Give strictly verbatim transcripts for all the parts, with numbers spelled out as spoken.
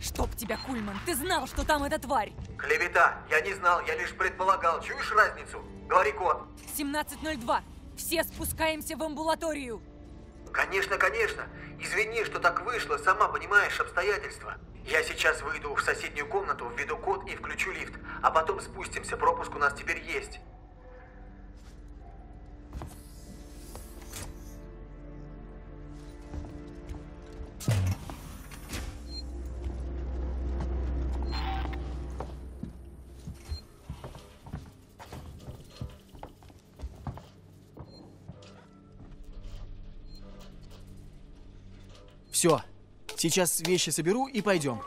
Чтоб тебя, Кульман, ты знал, что там эта тварь! Клевета! Я не знал, я лишь предполагал. Чуешь разницу? Говори код. семнадцать ноль два. Все спускаемся в амбулаторию. Конечно, конечно. Извини, что так вышло, сама понимаешь обстоятельства. Я сейчас выйду в соседнюю комнату, введу код и включу лифт. А потом спустимся, пропуск у нас теперь есть. Все, сейчас вещи соберу и пойдем.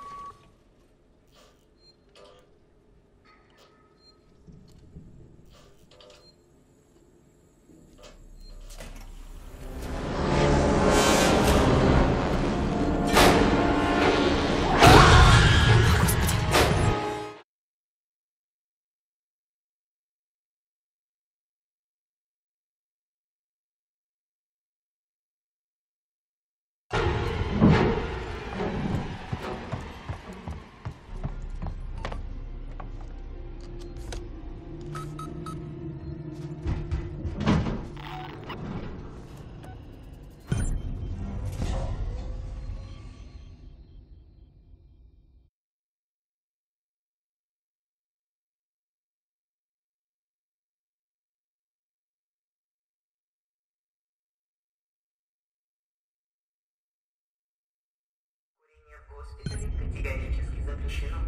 В госпитале категорически запрещено.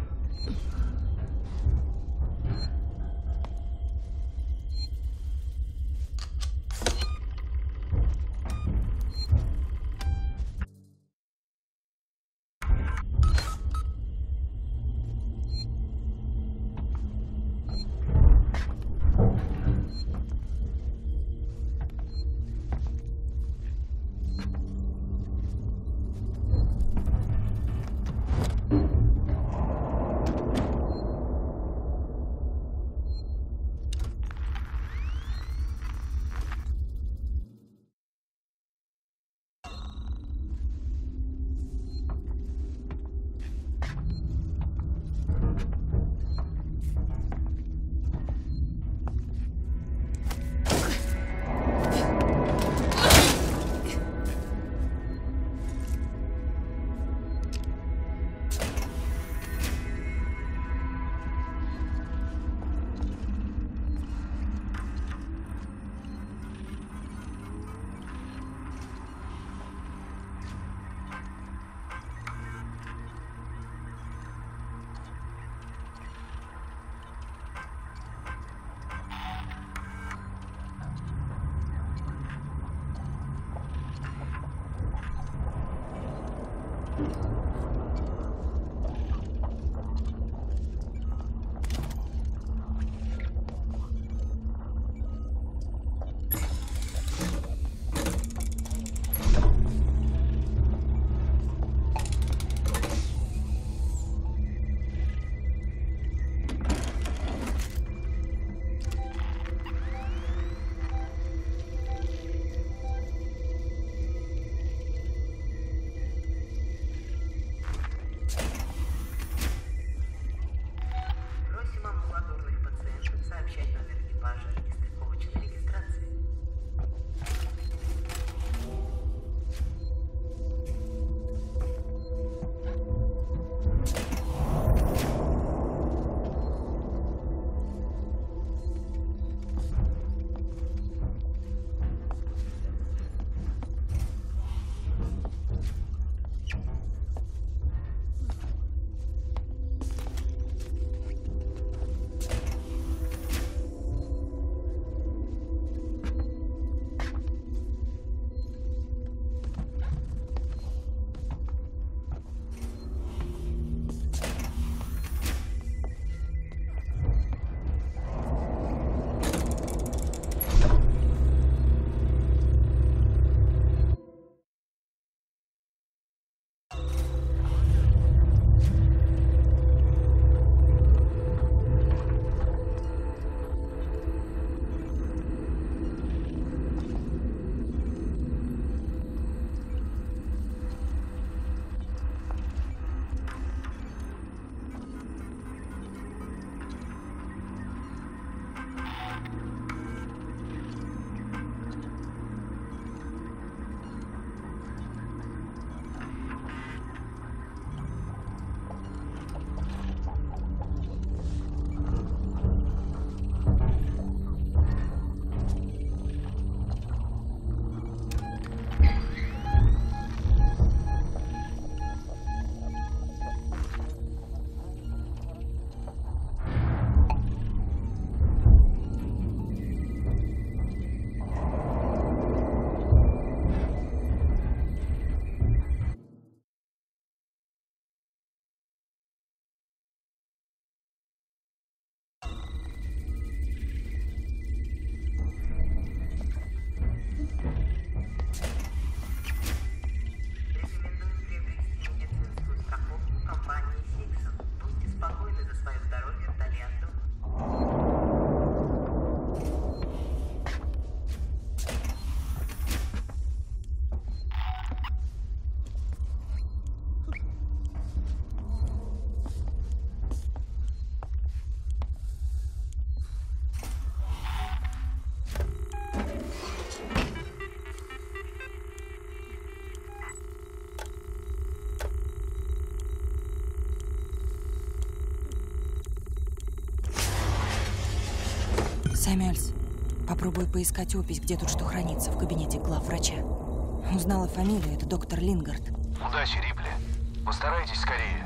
Сэмюэльс, попробую поискать опись, где тут что хранится, в кабинете главврача. Узнала фамилию, это доктор Лингард. Удачи, Рипли. Постарайтесь скорее.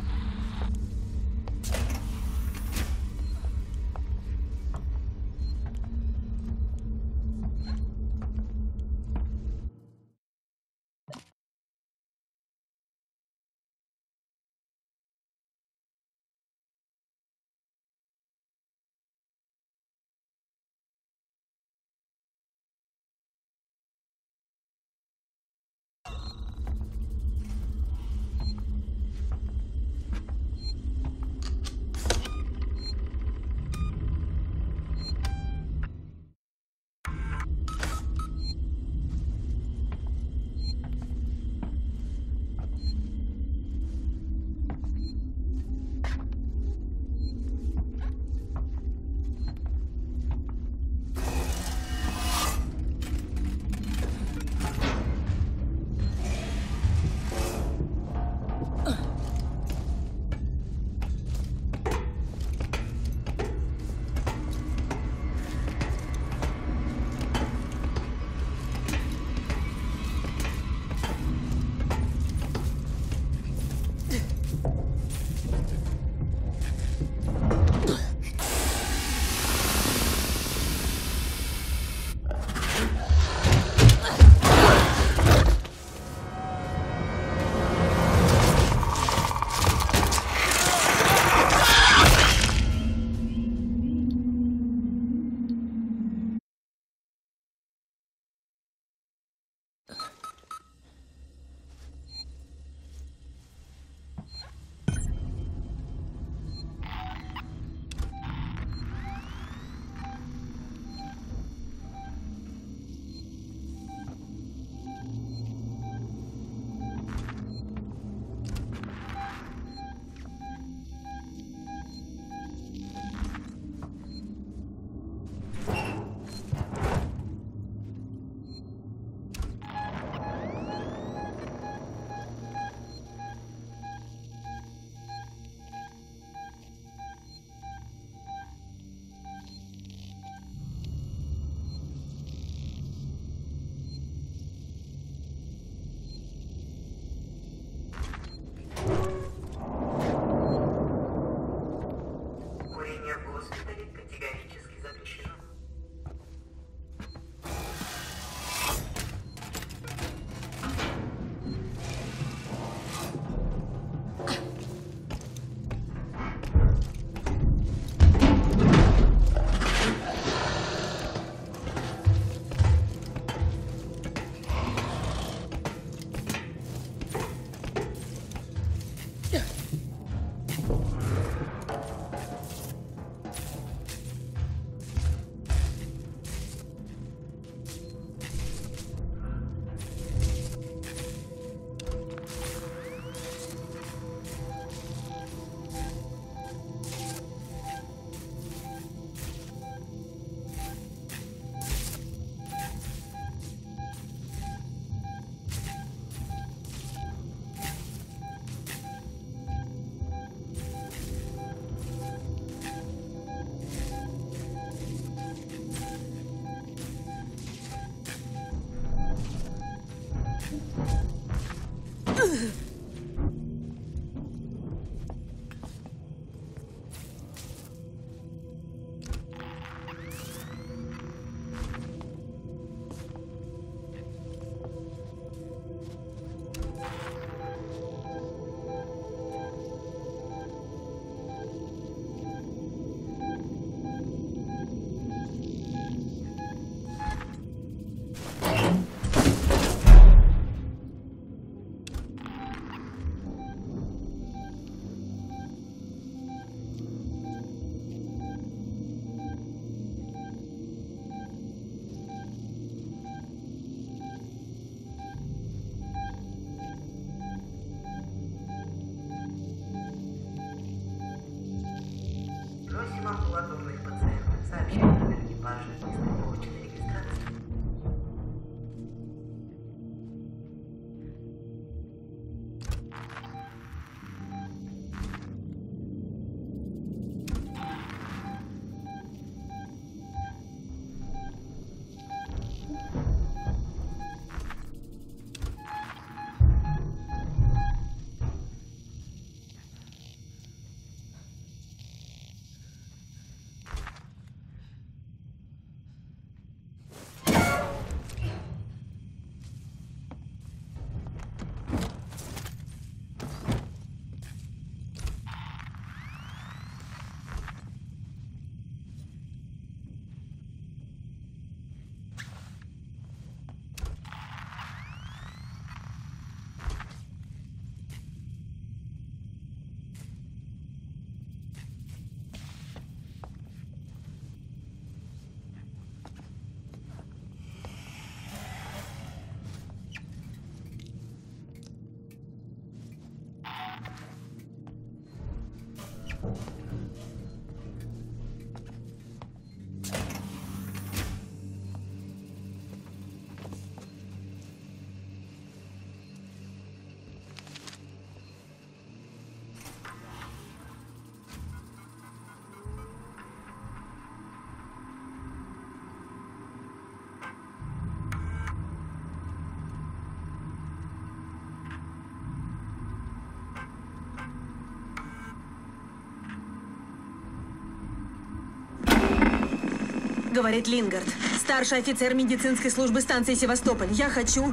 Говорит Лингард, старший офицер медицинской службы станции Севастополь. Я хочу...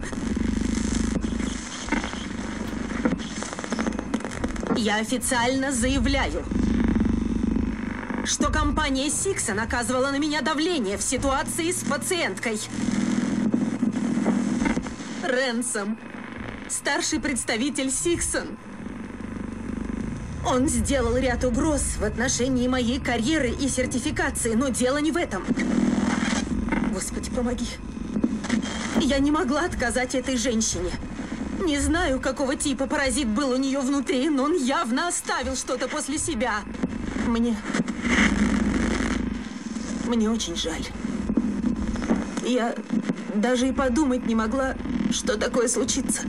Я официально заявляю, что компания Сиксон оказывала на меня давление в ситуации с пациенткой. Ренсом, старший представитель Сиксон. Он сделал ряд угроз в отношении моей карьеры и сертификации, но дело не в этом. Господи, помоги. Я не могла отказать этой женщине. Не знаю, какого типа паразит был у нее внутри, но он явно оставил что-то после себя. Мне... Мне очень жаль. Я даже и подумать не могла, что такое случится.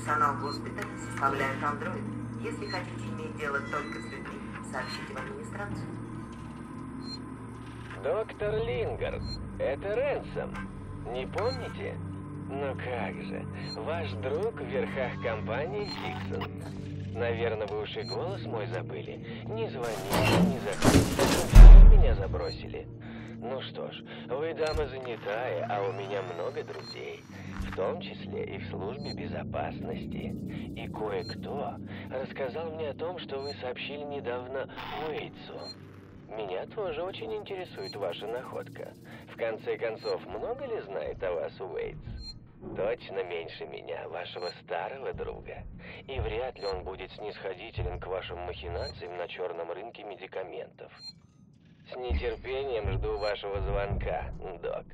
Персонал госпиталя составляет андроид. Если хотите иметь дело только с людьми, сообщите в администрацию. Доктор Лингард, это Ренсом. Не помните? Ну как же, ваш друг в верхах компании Хиксон. Наверное, вы уж и голос мой забыли. Не звоните, не заходите, меня забросили. Ну что ж, вы дама занятая, а у меня много друзей. В том числе и в службе безопасности. И кое-кто рассказал мне о том, что вы сообщили недавно Уэйтсу. Меня тоже очень интересует ваша находка. В конце концов, много ли знает о вас Уэйтс? Точно меньше меня, вашего старого друга. И вряд ли он будет снисходителен к вашим махинациям на черном рынке медикаментов. С нетерпением жду вашего звонка, док.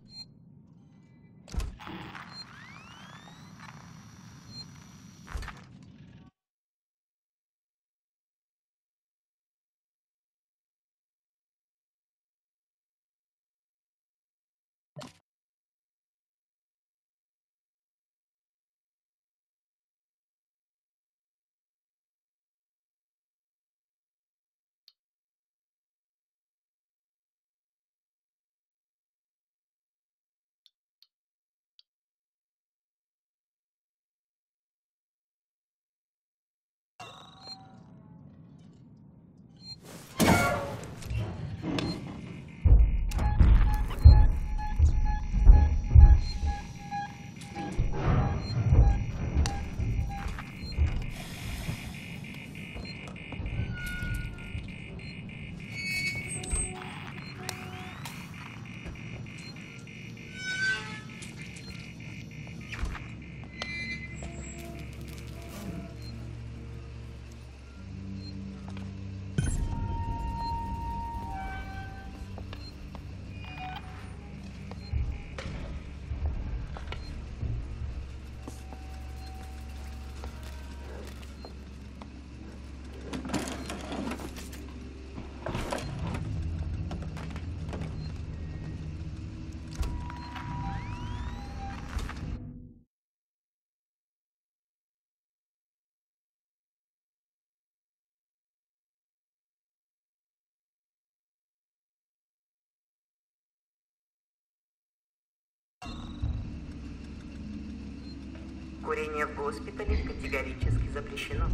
Курение в госпитале категорически запрещено.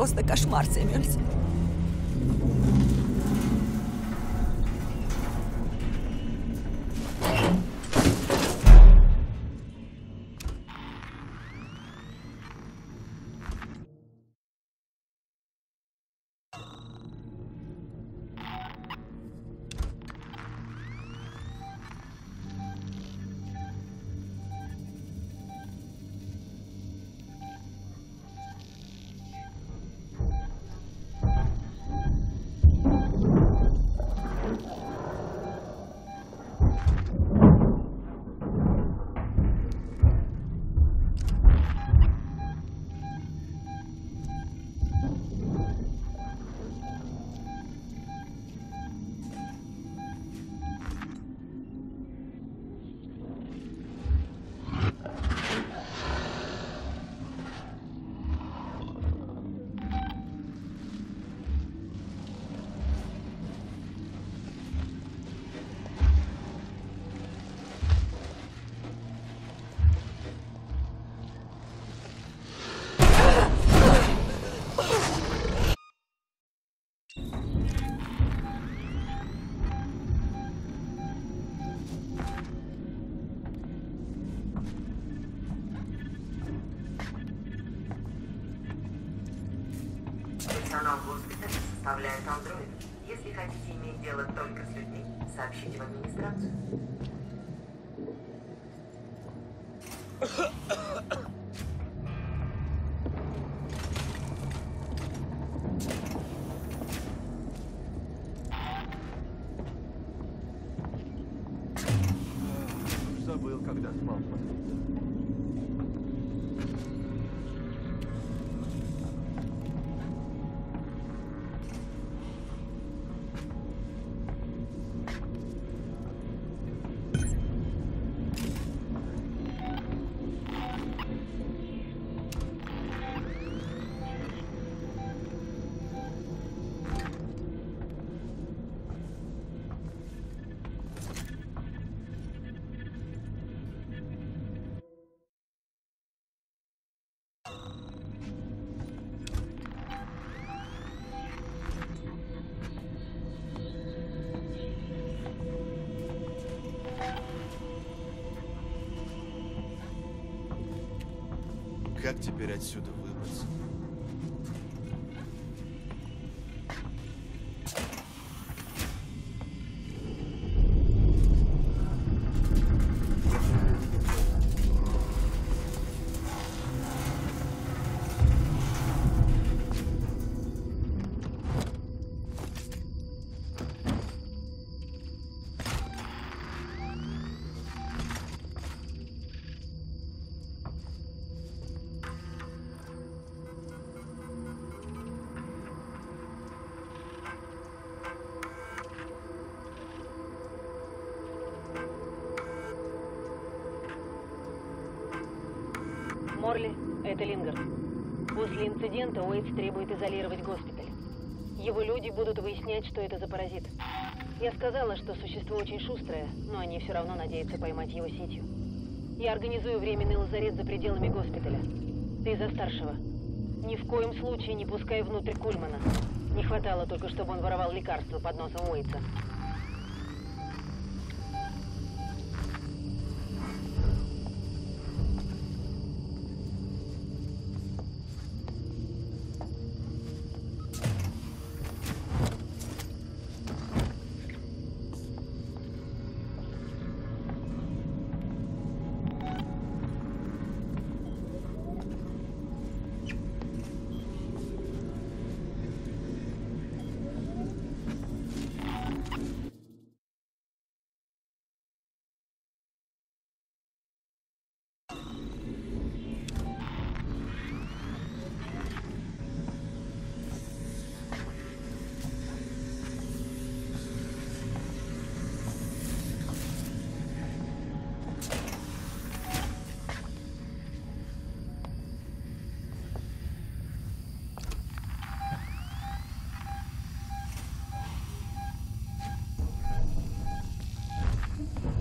просто кошмар, Сэмюэльс. Персонал госпиталя составляет андроид. Если хотите иметь дело только с людьми, сообщите в администрацию. Забыл, когда спал. Как теперь отсюда выбраться? Морли, это Лингард. После инцидента Уэйтс требует изолировать госпиталь. Его люди будут выяснять, что это за паразит. Я сказала, что существо очень шустрое, но они все равно надеются поймать его сетью. Я организую временный лазарет за пределами госпиталя. Ты за старшего. Ни в коем случае не пускай внутрь Кульмана. Не хватало только, чтобы он воровал лекарства под носом Уэйтса.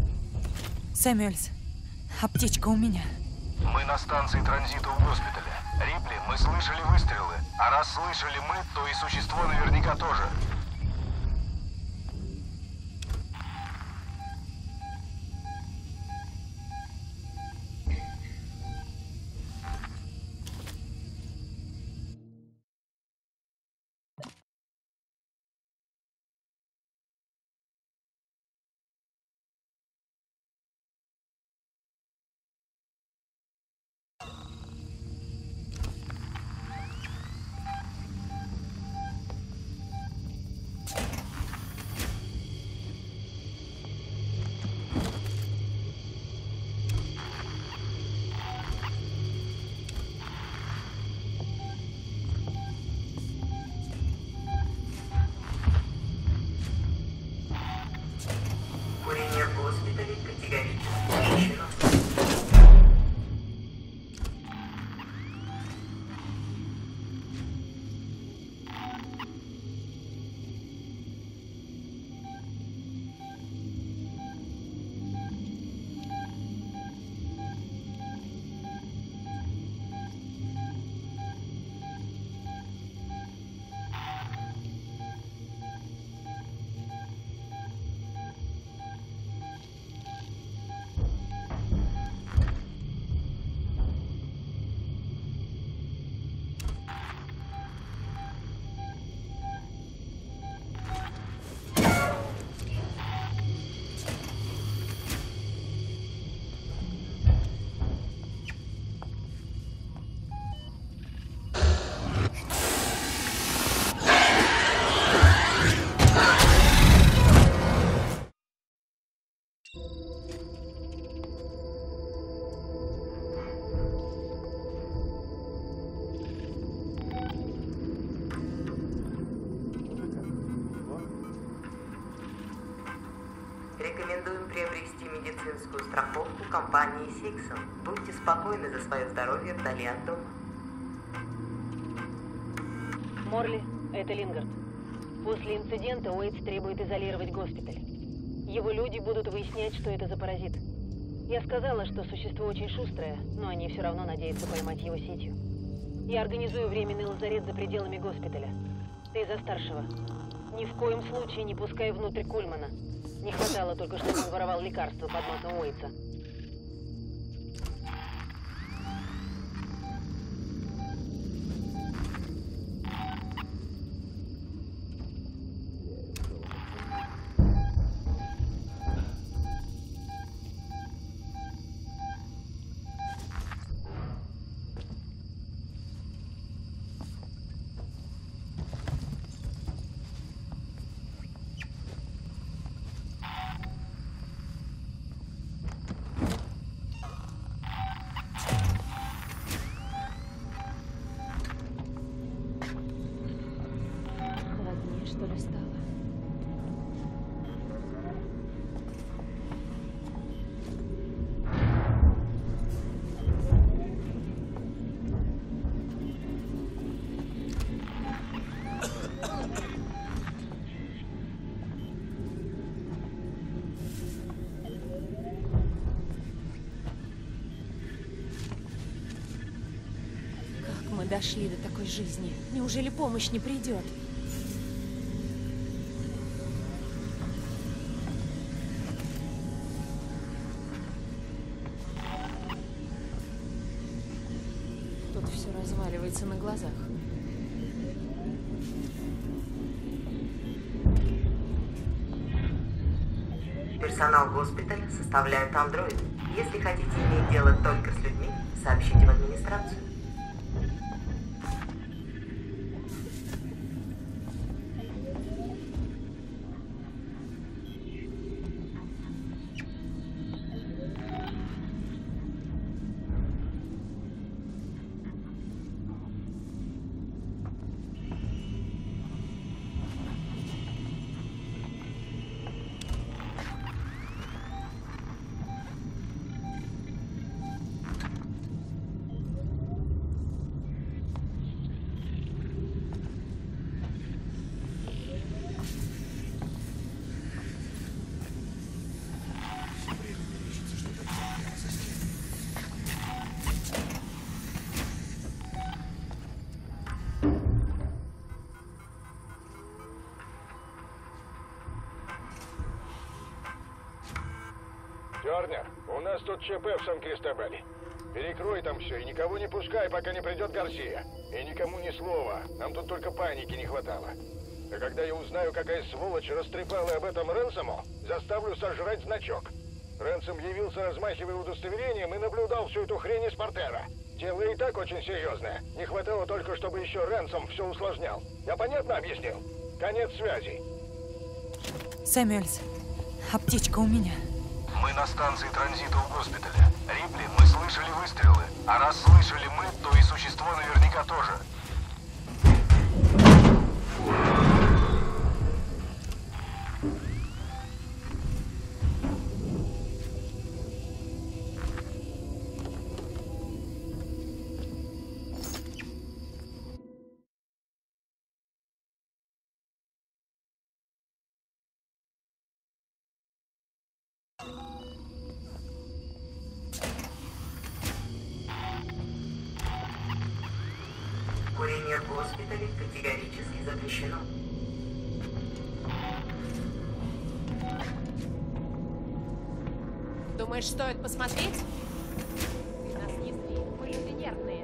Сэмюэльс, аптечка у меня. Мы на станции транзита у госпиталя. Рипли, мы слышали выстрелы. А раз слышали мы, то и существо наверняка тоже. Курение в госпитале категорически запрещено. Рекомендуем приобрести медицинскую страховку компании Сиксон. Будьте спокойны за свое здоровье вдали от дома. Морли, это Лингард. После инцидента Уэйтс требует изолировать госпиталь. Его люди будут выяснять, что это за паразит. Я сказала, что существо очень шустрое, но они все равно надеются поймать его сетью. Я организую временный лазарет за пределами госпиталя. Ты за старшего. Ни в коем случае не пускай внутрь Кульмана. Не хватало только, чтобы он воровал лекарства под носом Уэйтса. Что ли стало? Как мы дошли до такой жизни? Неужели помощь не придет? Все разваливается на глазах. Персонал госпиталя составляют андроиды. Если хотите иметь дело только с людьми, сообщите в администрацию. Тернер, у нас тут ЧП в Сан-Кристобале. Перекрой там все и никого не пускай, пока не придет Гарсия. И никому ни слова. Нам тут только паники не хватало. А когда я узнаю, какая сволочь растрепала об этом Ренсому, заставлю сожрать значок. Ренсом явился, размахивая удостоверением, и наблюдал всю эту хрень из портера. Дело и так очень серьезное. Не хватало только, чтобы еще Ренсом все усложнял. Я понятно объяснил? Конец связи. Сэмюэльс, аптечка у меня. Мы на станции транзита у госпиталя. Рипли, мы слышали выстрелы. А раз слышали мы, то и существо наверняка тоже. Курение в госпитале категорически запрещено. Думаешь, стоит посмотреть? Ты нас несли, мы люди нервные.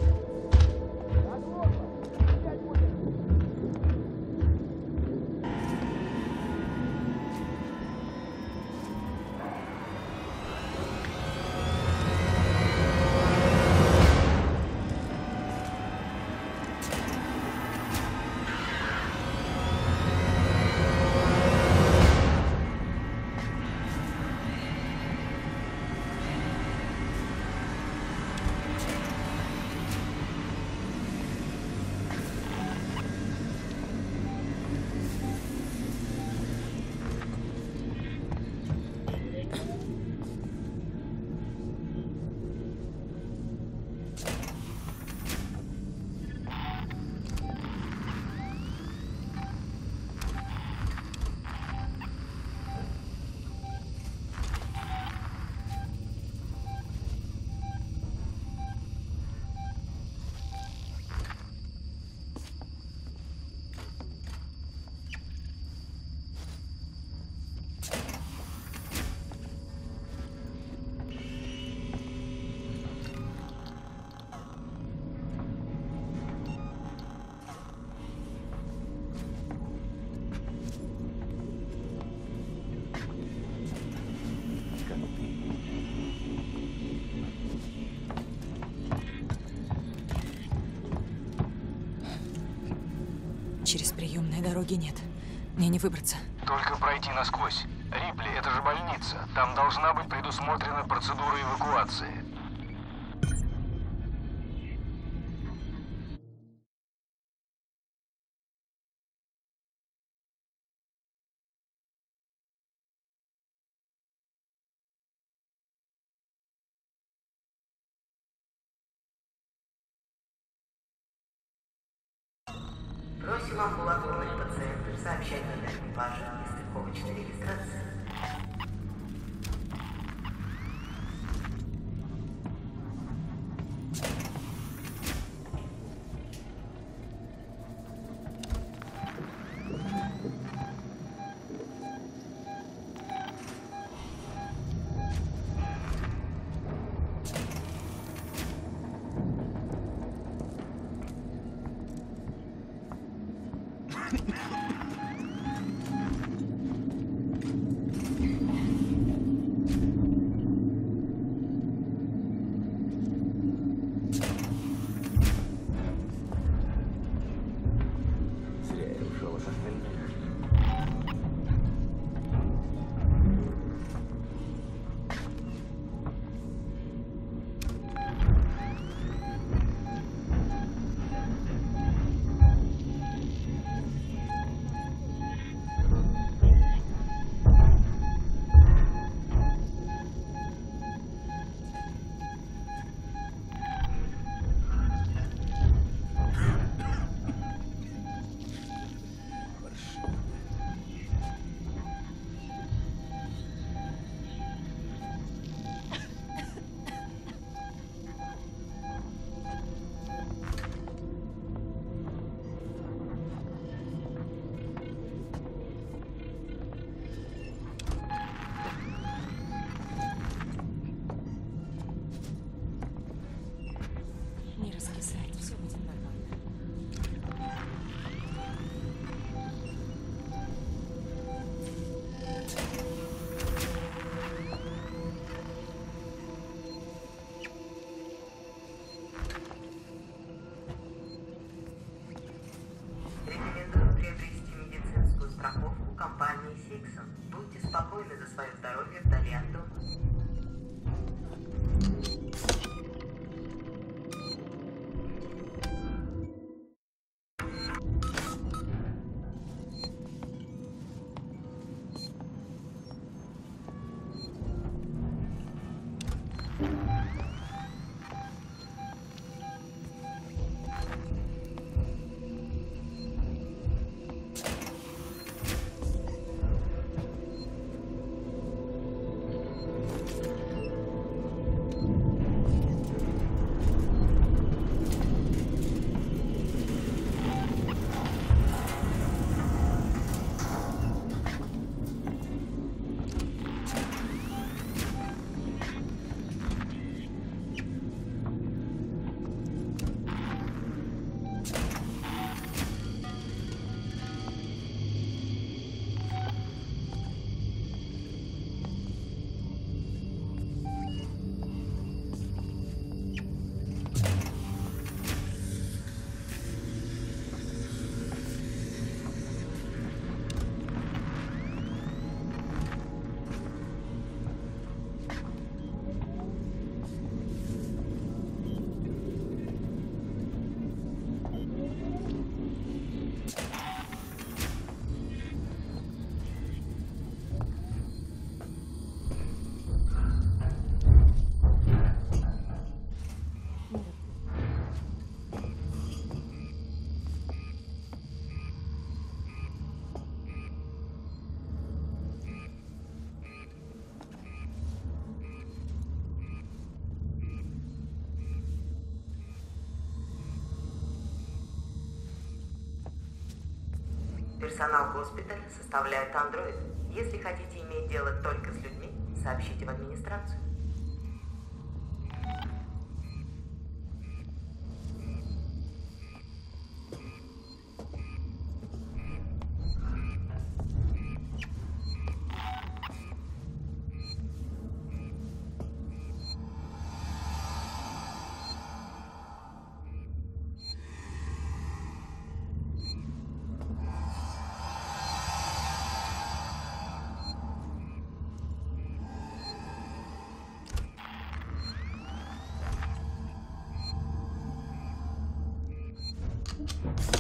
Через приемные дороги нет. Мне не выбраться. Только пройти насквозь. Рипли, это же больница. Там должна быть предусмотрена процедура эвакуации. Просим амбулаторных пациентов сообщать номер экипажа и стыковочной регистрации. свое здоровье вдали от дома. Персонал госпиталя составляет андроид. Если хотите иметь дело только с людьми, сообщите в администрацию. You